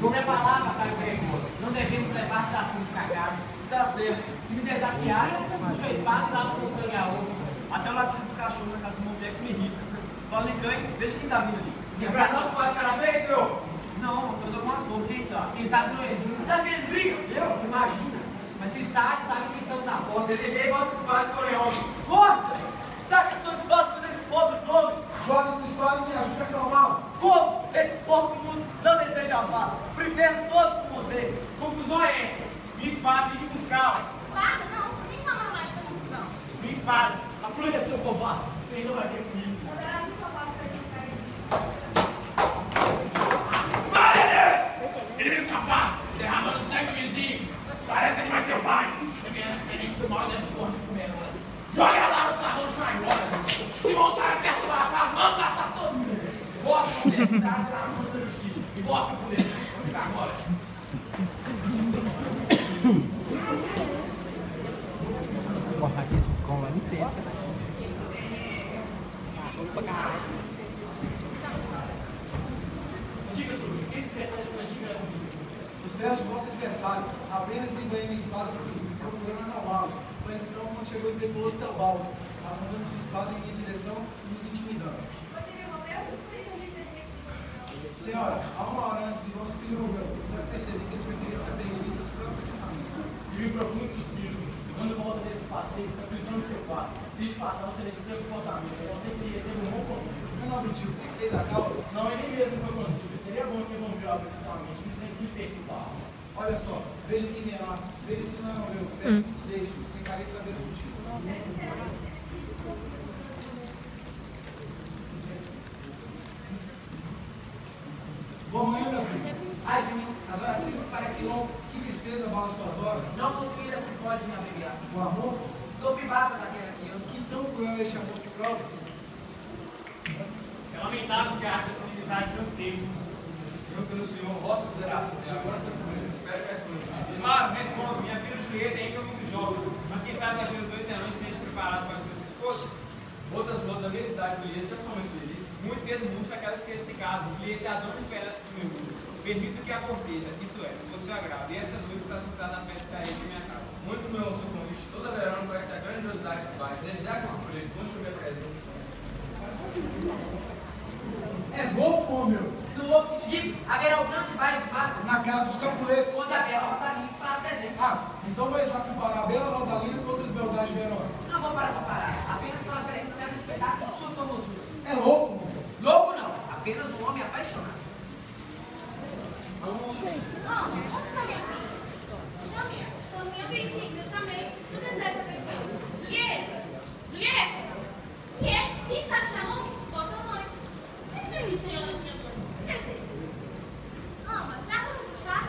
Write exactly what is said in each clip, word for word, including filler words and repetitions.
Por minha palavra, Caio Gregor, não devemos levar desafios para casa. Está certo. Se me desafiarem, puxo a espada e lavo com sangue a ovo. Até o latido do cachorro na casa do Montex me irrita. Fala em cães, veja quem está vindo ali. Livrar nosso faz parabéns, senhor! Não, eu estou com uma sombra, quem sabe? Quem sabe não existe. Está vendo briga? Eu? Imagina. Mas se está, sabe que estamos na porta. Deseguei vossas espadas por homem. Corta! Saca sua espada desses pobres homens! Joga tua espada e me ajude a acalmá-lo. Como? Esses povos imundos não desejam a paz. Preferem todos o poder. Confusão é essa. Minha espada tem que buscá-la. Espada? Não, nem fala mais essa confusão. Minha espada. A polícia do seu covarde. Você ainda vai ver comigo. Poderá se salvar para juntar ele. Inimigo capaz, derramando sangue, vizinho. Parece animais selvagens. Semelhante a semente do mal dentro do corpo de comer. Joga lá no salão, chá agora. Se voltar a perturbar a mão, matar todo mundo. Vossa poder, entrar na luz da justiça. E vossa poder, onde vai agora? Cortar aqui esse cão lá no centro. Pra caralho. Diga, senhor, quem se pertence na antiga comigo? O Sérgio, vosso adversário, apenas desembanhei minha espada procurando acalmá-los. Foi então quando chegou e depois o balde, apontando sua espada em minha direção e nos intimidando. Você me rompeu? Vocês não me perderam. Senhora, há uma hora antes de vosso filho morrer, só que percebi que ele preferia estar perdido em seus próprios pensamentos. E um profundo suspiro. E quando volta desses passeios, se aprisionou no seu quarto. Triste fatal ser esse seu comportamento. Eu não sei que ele receba um bom conselho. Meu nobre tio, fez a causa? Não, ele mesmo foi consigo. Seria bom que envolveu algo de sua mente, mas sem que perturbar. Olha só, veja quem vem lá, veja se não é o meu, peço que deixe, ficarei sabendo contigo. Boa manhã, meu filho. Ai de mim, as orações parecem longas. Que tristeza abala suas horas. Não possuída se pode me abreviar. O amor? Estou privada daquela que eu. Que tão cruel é este amor que prova? É lamentável que ache essa inimizade tão triste. Eu, pelo senhor, vossa consideração, e agora seu filho, espero que essa noite. Claro, respondo. Minha filha Julieta ainda é muito jovem. Mas quem sabe daqui a dois anos esteja preparado para ser sua esposa. Outras moças da mesma idade, Julieta, já são muito felizes. Muito cedo murcha aquela cedo se casa. Julieta é a dona esperança do meu mundo. Permito que a corteja, isso é, por seu agrado. E essa noite está sentada na festa aí de minha casa. Muito meu ao seu convite. Toda verão conhece a grandiosidade desse bairro. Desde já são acolhidos, conte com minha presença. És louco, homem meu? No outro digo, haverá o grande baile de massa, Na casa dos Capuletos. onde a bela Rosalina para presente. Ah, então vais lá comparar a bela Rosalina com outras beldades de Verona. Não vou para comparar, apenas para presenciar um espetáculo de sua formosura. É louco, homem. Louco não, apenas um homem apaixonado. Homem, onde está minha filha? Chame-a. Sou minha bem-vinda, chamei. Não deseja perfeito. Julieta! Julieta! Julieta! Quem está te chamando? Vossa mãe. Mas bem, senhora minha mãe. O que deseja? Ama, traga-me pro chá.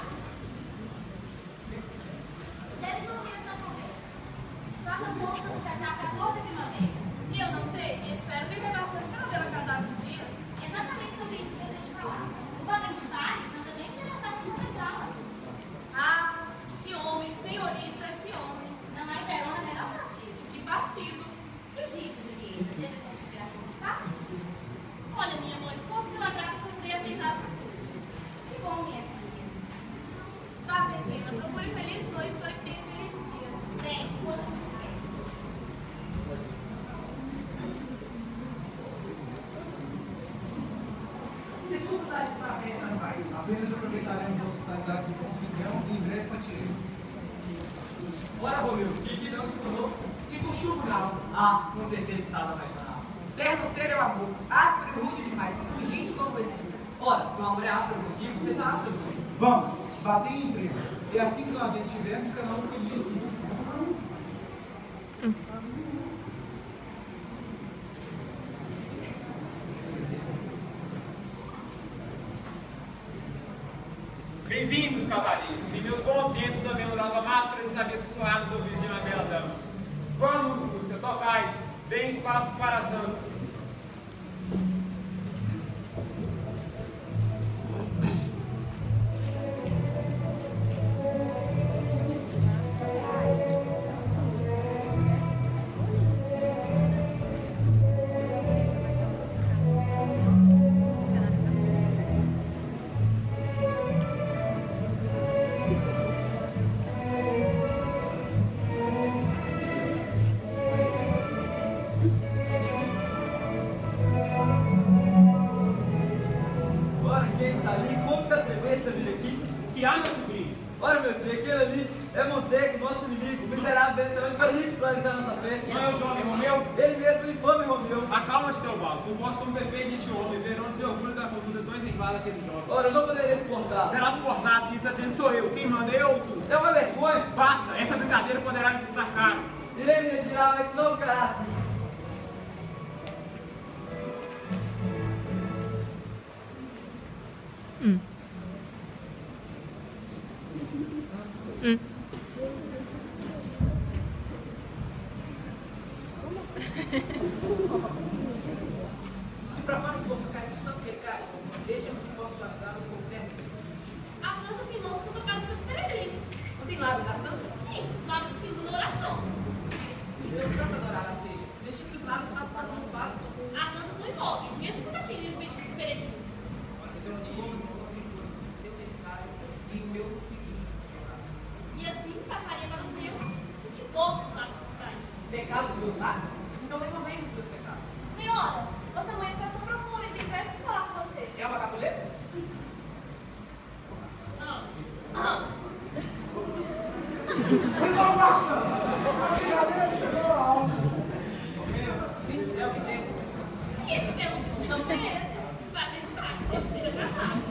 Deve ouvir essa conversa. Trata a moça de pegar quatorze primaveras. E eu não sei, e espero que tenha bastante para ver ela casar um dia. Exatamente sobre isso que desejo falar. O Valente Pares anda bem interessado em encontrá-la. Ah, que homem, senhorita, que homem. Não há em Verona melhor partido. Que partido? Que diz, Julieta? Deve ter inspiração de Paris? Olha, minha mãe, se fosse pela graça, eu poderia aceitar. Que bom, minha filha. Vá, pequena, procure felizes noites para que tenha felizes dias. Bem, hoje não se esqueça. Desculpa usar isso para ver, não vai. Apenas aproveitaremos a hospitalidade do anfitrião e em breve partiremos. Ora, Romeu, que que não se tornou? Sinto um chuvo na alma. Ah, com certeza estava apaixonado. Terno ser é o amor, áspero e rude demais, urgente como o espinho. Ora, se o amor é áspero contigo, seja áspero comigo. Vamos, bater em emprego. E assim que lá dentro estivermos, cada um cuide de si. Bem-vindos, cavaleiros. Em meus bons tempos também usava máscaras e sabia sussurrar nos ouvidos de uma bela dama. Vamos, Lúcia, tocais. Deem espaços para as danças. Ora, quem está ali? Como se atrevesse a vir aqui? Que há, meu sobrinho? Ora, meu tio, aquele ali é Monteco, nosso inimigo, miserável vencedor para a gente planejar nossa festa. Não é o jovem Romeu? Ele mesmo, o infame Romeu. Acalma-te, Teobaldo. Tu posso como perfeito de homem, ver onde se orgulho da conduta tão exemplar daquele jovem. Ora, eu não poderia suportar. Será suportado, que isso dizendo sou eu. Quem manda, eu ou tu? É uma vergonha. Basta, essa brincadeira poderá me custar caro. Irei me retirar, mas não ficará assim. Hum. Hum. E pra fora de Portugal, se são pecados, deixa-me que posso avisar o conversa. As santas que não são tocadas pelos peregrinos. Não tem lábios as santas? Sim, lábios que se usam na oração. Então, santa adorada seja. Deixa que os lábios façam as mãos fáceis. As santas são imóveis, mesmo quando atendem os pedidos dos peregrinos. Então, eu te louvo, Senhor, do seu território e meus pequeninos pecados. E assim passaria para os meus o que vossos lábios passarem. Pecado dos meus lábios? Então, derramei os meus pecados. Senhora, vossa mãe está sob procura e tem pressa de falar com você. É uma capuleta? Ah. Ah. Sim, é o que tem. E esse belo João não conhece. Vai pensar que deve ser casado.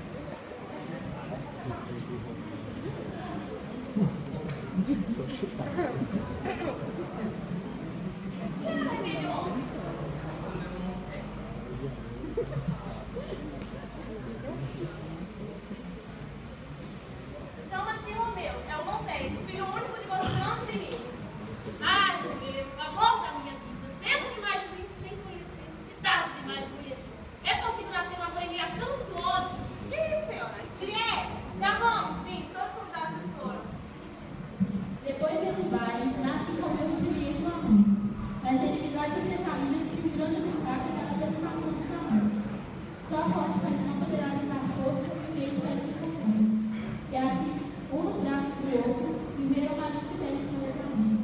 Ai, meu homem. Chama-se Romeu, é o Monteiro, filho único de vosso grande inimigo. Ai, Romeu, amor da minha vida, cedo demais de mim sem conhecer, e tarde demais de conhecer. É possível nascer uma mãe enviar tanto ódio? Que isso, senhora? Juliette! Já vamos, vinte, todos os convidados foram. Depois desse baile, nasce Romeu e Juliette no amor. Mas a inimizade entre as famílias cria um grande obstáculo para a aproximação dos amantes. Só a forte paixão poderá lhes dar força e feitos para se encontrarem. E assim, um nos braços do outro, viveram mais do que deles no outro amor.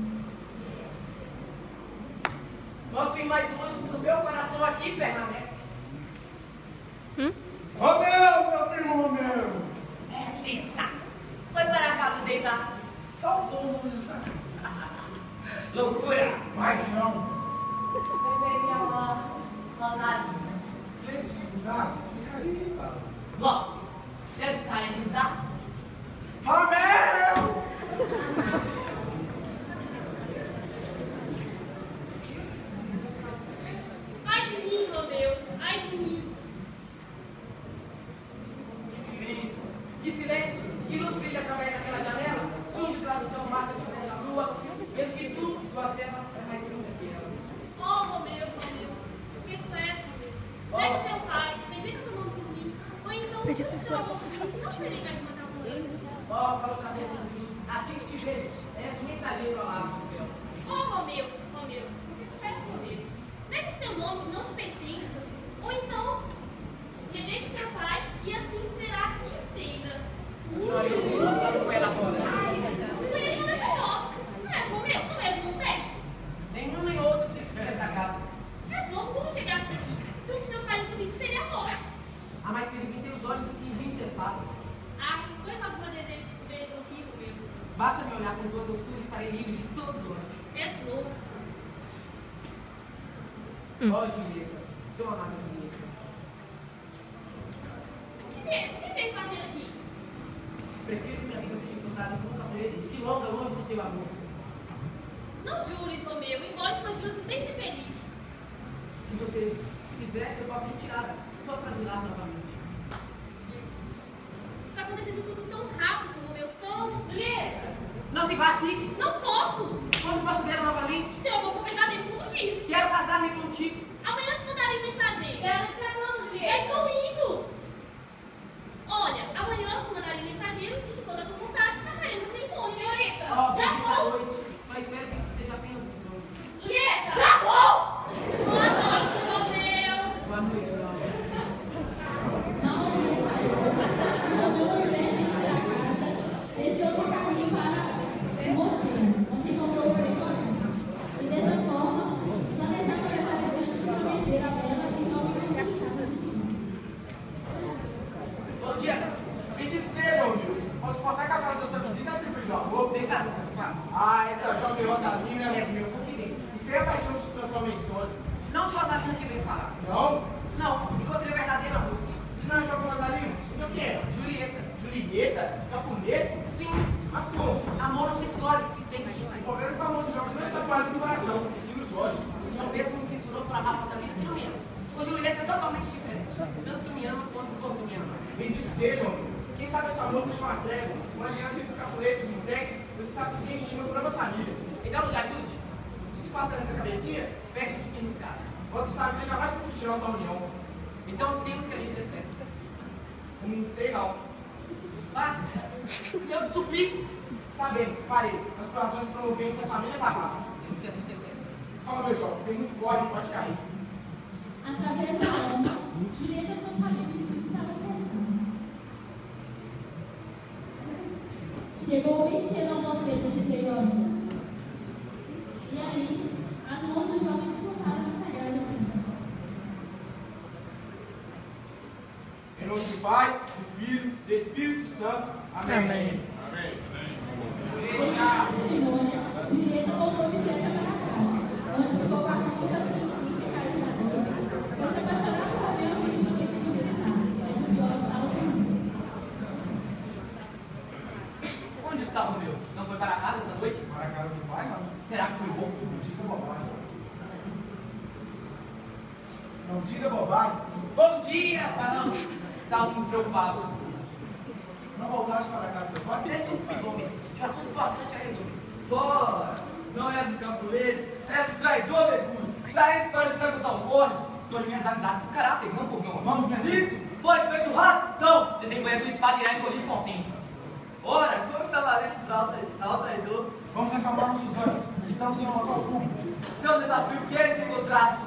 Nosso ir mais longe do meu coração aqui permanece. Romeu, meu primo Romeu! É sensato. Foi para casa deitar-se. Salvou o mundo. Loucura. Paixão. Deveria amar. Rosário. Felicidade. Fica aí, cara. Bom, deve estar em casa. Romeu! Ai de mim, Romeu, ai de mim. Que silêncio, que luz brilha através daquela janela, surge tradução, marca de pé da lua, vendo que tu, tua serva, é mais linda que ela. Oh, Romeu, Romeu, o que tu és, Romeu? Nega teu pai, rejeita teu nome por mim, ou então, se teu amor por mim, não serei mais uma calculante. Ó, fala outra vez, não diz, assim que te vejo, és um mensageiro ao lado do céu. Oh, Romeu, Romeu, o que tu és, Romeu? Nega esse teu nome que não te pertence, ou então, rejeita teu pai e assim terás minha inteira. Continuarei ouvindo, falando com ela agora. Conheço dessa voz. Não és Romeu, não és Monteiro. Nenhum nem outro se desagrada. És louco como chegaste aqui. Se um dos teus parentes ouvisse, seria a morte. Há mais perigo em teus olhos do que em vinte espadas. Ah, coisa alguma desejo que te vejam aqui, Romeu. Basta me olhar com tua doçura e estarei livre de todo dor. És louco. Ó, Julieta, teu amado Julieta. O que é? O que veio fazer aqui? Prefiro que minha vida seja encontrada com um cabreiro do que longa, longe do teu amor. Não jures, Romeu, embora suas juras me deixem feliz. Se você quiser, eu posso retirá-la, só para virar novamente. Está acontecendo tudo tão rápido, Romeu, tão... Beleza. Não se vá, fique. Não posso. Quando posso vê-la novamente? Teu amor por verdadeiro, como disse. Quero casar-me contigo. Amanhã te mandarei mensageiro. Quero ficar falando, Já Juliette. estou indo. Olha, amanhã eu te mandarei mensageiro e se for da tua vontade, marcaremos a cerimônia. Senhorita. Ó, Já bendita vou. noite. Só espero que isso seja apenas um sonho. Juliette. Já vou. Boa noite, Romeu. Boa noite, meu amor. Não, Juliette. Romeu, ao invés de ir para casa, desviou seu caminho para o mosteiro. Julieta? Capuleto? Sim, Mas como? amor não se escolhe, se sente. O problema com a mão de jovem não está parado no coração, e sim nos olhos. O senhor mesmo me censurou para amar essa linda que não me ama. O Julieta é totalmente diferente. Tanto me ama quanto o corpo me ama. Bendito seja, homem. Quem sabe essa moça seja uma trégua, uma aliança entre os capuletos, um técnico, você sabe que quem estima por ambas famílias. Então nos ajude. O que se passa nessa cabecinha? Peço de que nos case. Vossas famílias jamais consentirão da união. Então temos que agir depressa. Não sei não. Ah, eu te suplico. Está bem, farei. Mas por razões de promover que as famílias abraçam. Temos que agir depressa. Calma, meu jovem, tem muito corre, pode cair. Através da alma, Julieta não sabia que tudo estava cercando. Chegou bem cedo ao mosteiro de Feiões. E aí, as mãos do jovem se colocaram na sagrada vida. Em nome do Pai, do Filho, do Espírito Santo. Amém. Amém. Depois da cerimônia, Julieta voltou depressa para casa, onde ficou com a mão da sentimento e caiu na dor. Foi se apaixonar por Romeu e queria te visitar, mas o pior estava por mim. Onde está o meu? Não foi para casa essa noite? Para a casa do Pai, não. Será que foi bom? Não diga bobagem. Não diga bobagem. Bom dia, Barão. Estávamos preocupados. Não voltaste para a casa do Pai? Desculpe, homem. Tinha um assunto importante a resolver. Porra, não és um capuleto, és um traidor, mergulho. Traíste para de trazer tal forte. Escolhi minhas amizades por caráter, não por meu amor. Vamos vender Isso foi feito ração. Desembanhando espada irá engolir sua ofensa. Ora, como está valente tal, tal traidor? Vamos acalmar nossos ânimos. Estamos em um local público. Seu desafio que eles encontrassem.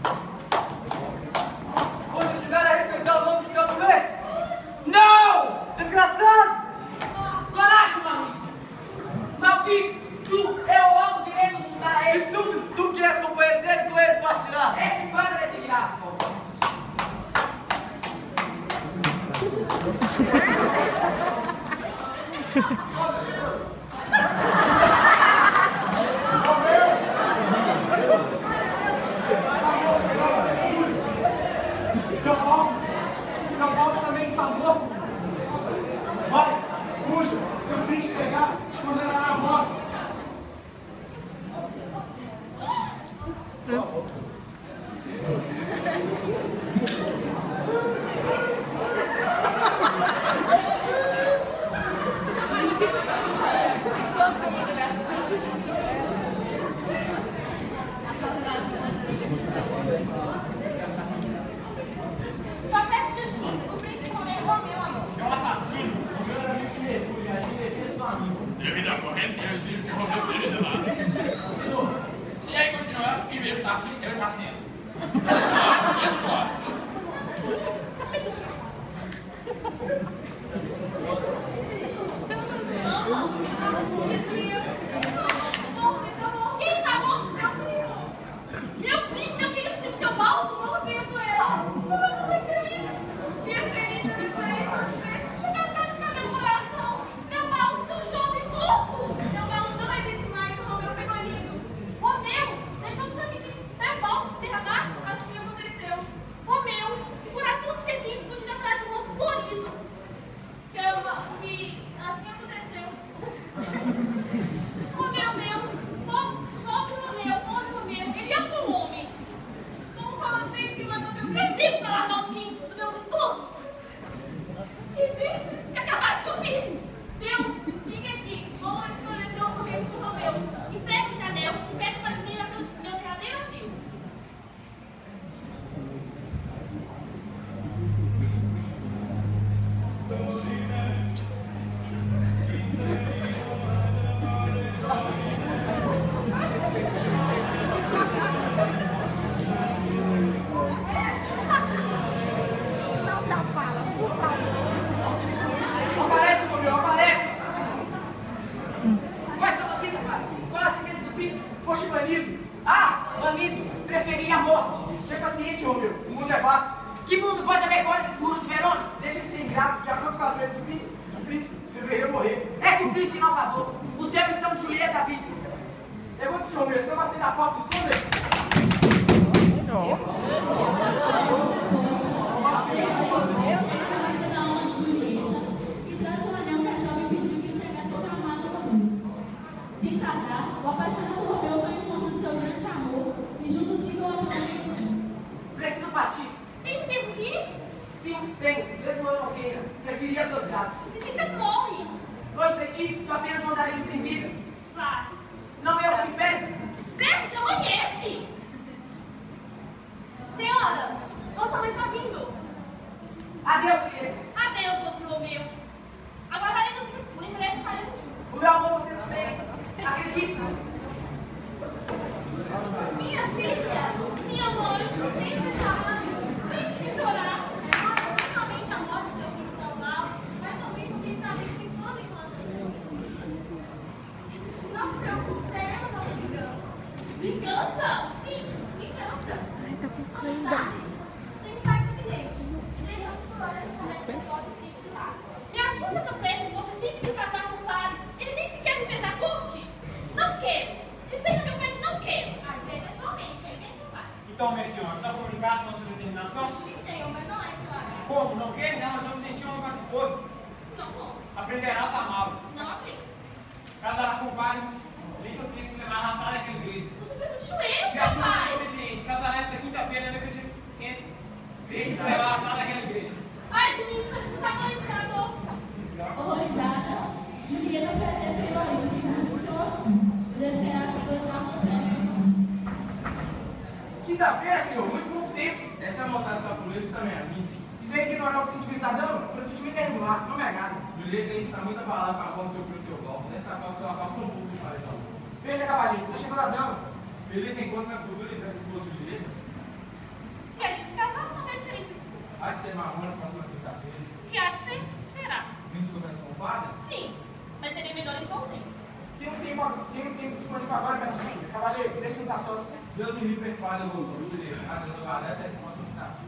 Vou te ensinar a respeitar o nome dos capuletos. Não! Desgraçado! Coragem, maluco! Maldito! Tu, eu amo, iremos juntar a ele. Estúpido! Tu que és companheiro dele, com ele partirá. Essa espada decidirá. Teu Paulo, teu Paulo também está morto. Vai, fuja. Se o príncipe pegar, te condenará à morte. Só peço justiça. O príncipe Romeu, Romeu, amor. É um assassino. O meu era amigo de mergulho e agir em defesa do amigo. Devido à ocorrência, eu exijo que Romeu seja delado. Senhor, Se aí continuar, em vez de estar assim, ele está rindo. Escolhe, escolhe. Quem está morto? Meu filho. Meu filho, meu filho, meu seu Baldo, não veio com ela. Como aconteceu isso? Minha querida, me fez sofrer. O cansaço está meu coração. Meu Baldo, tão jovem, morto. Meu Baldo não existe mais. O Romeu foi banido. Romeu deixou o sangue de meu Baldo se derramar. Assim aconteceu. Romeu, coração de serviço, continua atrás de um rosto florido. Que, é uma, que assim aconteceu. Oh, meu Deus! Pobre Romeu, pobre Romeu, ele é um homem! Estão falando bem de cima do meu... Eu devo falar mal de mim, do meu esposo? E disse que acabasse de ouvir! Deus, fique aqui, vou esclarecer o ocorrido do Romeu. Entregue o Chanel e peço para mim a seu meu derradeiro Deus. ti, sou apenas um andarilho sem vida. Vai. Não é o que impedes? Vê se te amanhece. Senhora, nossa mãe está vindo. Adeus, Julieta. Adeus, doce Romeu. Aguardarei notícias suas, em breve estaremos juntos. O meu amor você sustenta. Acredite. Minha filha, minha mãe, sempre chorando. Deixe de chorar. Não somente a morte do teu filho salvar, mas também porque está vivo e quando em nossa vida. Não se preocupe, teremos nossa vingança. Vingança? Sim, vingança. Ai, tá Não ficando. sabe? Tem que estar evidente. E deixamos por hora essa conversa que pode ficar. Me assusta essa peça que vocês têm de me casar com pares. Ele nem sequer me fez a corte. Não quero. Dizendo meu pai, não quero. Mas é pessoalmente, ele vem com o pai. Então, minha senhora, está comunicado com a sua determinação? Sim, senhor, mas não é esse horário. Como? Não quer? Não, nós vamos sentir uma com a esposa. Não vou. Aprenderás a amá-lo. Não aplico. Casará com o pai, nem que eu tenha que se levar na sala daquela igreja. Você fica de joelhos, Se meu a tua pai. é obediente, casará essa quinta-feira, ainda que eu te tenha que te levar na sala daquela igreja. Ai, Juninho, você tá horrorizado. Horrorizada, Julieta oferece violões e justiça, desesperada pelas armas Quinta-feira, senhor, muito pouco tempo. Essa é a montagem da polícia também é minha. Isso aí ignorar o sentimento da dama? O sentimento é irregular, não me agrada. Julieta tem que estar muito abalada com a conta do seu primo Teobaldo. Nessa costa eu acabo com um pouco de paredão. Veja, cavaleiro, está chegando a dama. Feliz encontro minha futura e grande esposa Julieta. Se a gente se casar, talvez seria sua esposa. Há de ser marrom na próxima quinta-feira. Que há de ser, será. Vim desconversa com o padre? Sim, mas seria melhor em sua ausência. Tem um tempo, tem um tempo disponível agora, minha filha. Cavaleiro, deixa-nos a sós. Deus me livre, perpare eu vou sobre Julieta. Adeus, eu galera, até a próxima quinta-feira.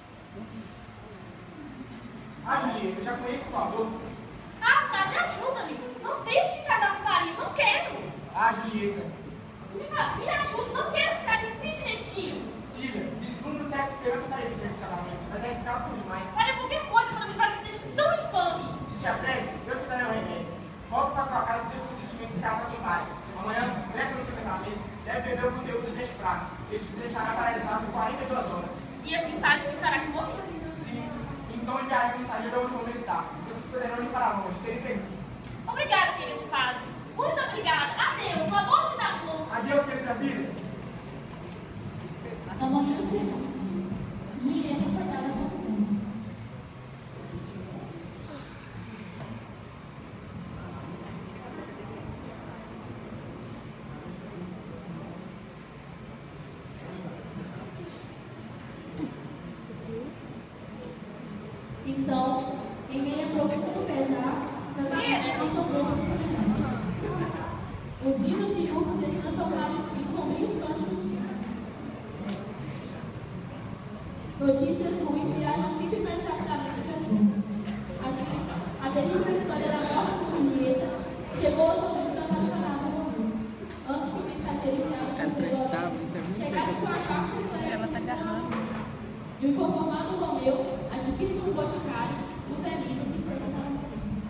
Ah, Julieta, eu já conheço o avô. Ah, tá, já ajuda-me. Não deixe de casar com Paris, não quero. Ah, Julieta. Me, fa- me ajude, não quero ficar nesse triste destino. Filha, desculpe certa esperança para evitar esse casamento, mas é arriscado por demais. Faria qualquer coisa para me livrar desse destino tão infame. Se te atreves, eu te darei um remédio. Volta para tua casa e deixa o sentimento se casar com paz. Amanhã, véspera do teu casamento, deve beber o conteúdo deste prazo. Ele te deixará paralisado por quarenta e duas horas. E assim Paris pensará que morreu. Sim, então enviarei um mensageiro onde o homem está. Vocês poderão ir para longe, serem felizes. Obrigada, filha de padre. Muito obrigada. Adeus, o amor me dá força. Adeus, querida filha. Na manhã seguinte, Julieta foi dada com o mundo. Então, em meio a profundo pesar, Catarina deixou o corpo fulminante. Os hinos de Júpiter se transformaram em sombrios cânticos. Notícias ruins viajam sempre mais rapidamente que as boas. Assim, a terrível história da morte de Julieta chegou aos ouvidos da apaixonada Romeu. Antes que o mensageiro enviasse chegasse com a caixa esclarecida e o inconformado Romeu adquire um boticário, um velhinho e seus namorados.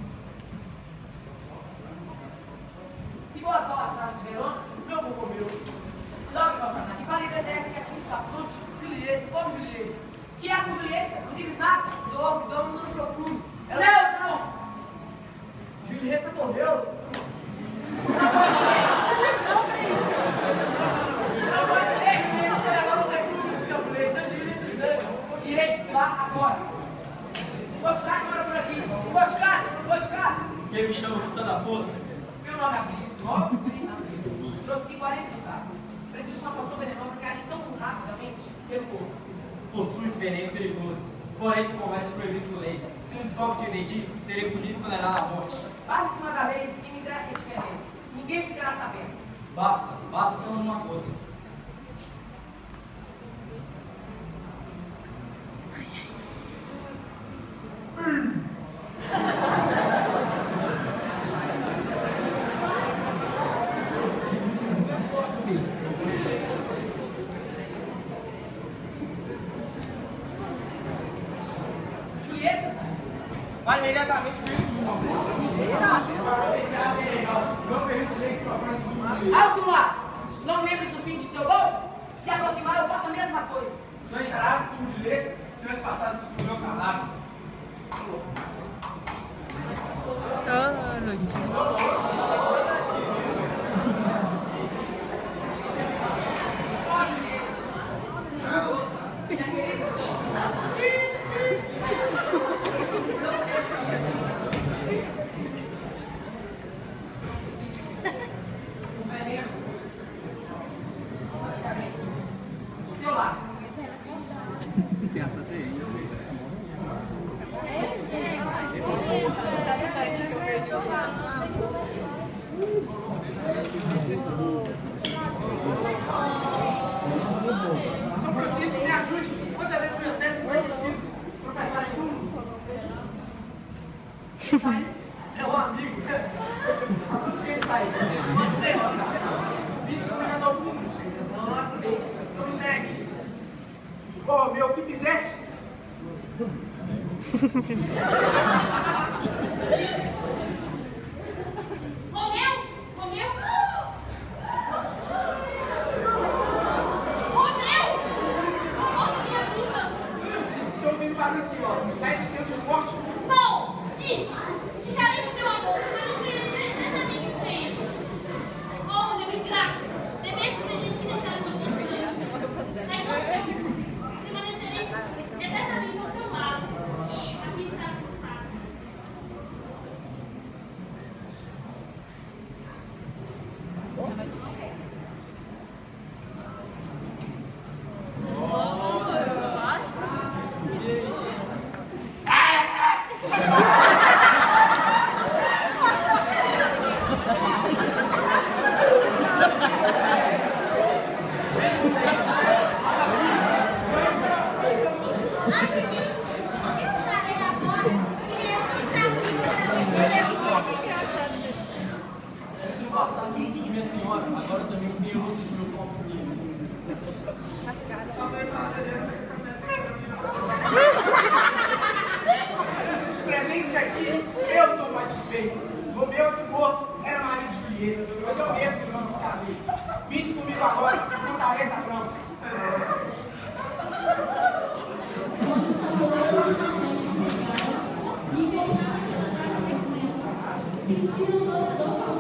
E boas novas, cidade de Verona, meu povo meu. Logo que vai casar, que vale essa que atinge sua fronte, Julieta, como Julieta. Que é com Julieta? Não dizes nada? Dorme, dorme no sono profundo. Eu levo, não! Julieta morreu. Não pode ser! Não, não pode ser! Que não levar você público dos camponeses, antes de mil e três anos. Irei lá agora. Boticário, mora por aqui. Boticário, Boticário. Quem me chama com tanta força? Meu nome é Brito, nove trinta. Trouxe aqui quarenta ditados. Preciso de uma poção venenosa que age tão rapidamente pelo corpo. Possui esse veneno perigoso. Porém, se conversa proibido por lei. Se um descobre que vendi, serei punido e condenado à morte. Passa em cima da lei e me dê esse veneno. Ninguém ficará sabendo. Basta, basta só numa coisa. Julieta? Vai imediatamente com isso, meu amor. Não permite nem que tua frente do mundo. Alto lá! Não lembres do fim de teu gol? Se aproximar, eu faço a mesma coisa. Sou encarado por Julieta, se nós passássemos por meu cadáver. Oh, noite. São Francisco, me ajude. Quantas vezes meus pés foram precisos tropeçar em túmulos? É um amigo. Quanto tempo sai? Quanto tempo? vinte comigo ao fundo. Não, não aproveite. Estamos negue. Ô, meu, o que fizeste? Romeu? Romeu? Romeu! Amor da minha vida! Estou ouvindo barulho, senhor. Sai do centro de morte. Não! Isso! Ficarei com meu amor, permanecerei eternamente com ele. Oh, meu ingrato! Deveste presente deixar uma vida. Mas não, permanecerei eternamente ao seu lado. Aqui está a custada. Se não bastasse tudo de minha senhora, agora também tenho luto de meu corpo livre. Os presentes aqui, eu sou o mais suspeito. Romeu que morto era marido de Julieta, mas eu mesmo que não me casei. Vinde comigo agora e contarei essa bronca. Quando estava lá, e voltaram pela casa do cimento, sentiram uma dor